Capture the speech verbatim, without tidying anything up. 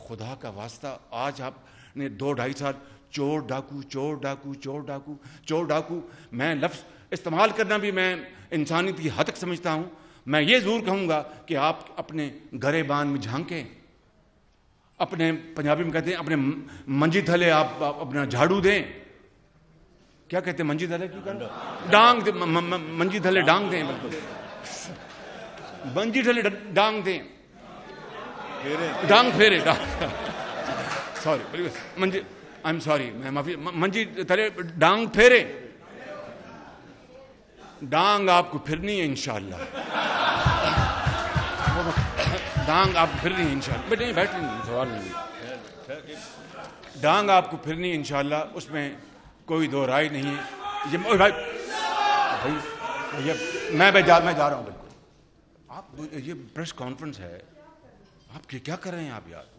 خدا کا واسطہ آج آپ نے دو ڈھائی سال چور ڈاکو چور ڈاکو چور ڈاکو چور ڈاکو میں لفظ استعمال کرنا بھی میں انسانیت کی حد تک سمجھتا ہوں. میں یہ ضرور کہوں گا کہ آپ اپنے گریبان میں جھانکیں, اپنے پنجابی میں کہتے ہیں اپنے منجی تھلے آپ اپنا جھاڑو دیں. کیا کہتے ہیں منجی تھلے کی ڈانگ دیں, منجی تھلے ڈانگ دیں, بالکل منجی تھلے ڈانگ دیں, ڈانگ پھیرے سوری منجی آئی ایم سوری میں معافی منجی تھلے ڈانگ پھیرے. ڈانگ آپ کو پھرنی ہے انشاءاللہ, ڈانگ آپ کو پھرنی ہے انشاءاللہ. بیٹھے بیٹھے سوال نہیں, ڈانگ آپ کو پھرنی ہے انشاءاللہ, اس میں کوئی دو رائے نہیں ہے. یہ بھائی میں میں جا میں جا رہا ہوں بالکل. آپ یہ پریس کانفرنس ہے, آپ کیا کر رہے ہیں آپ یار؟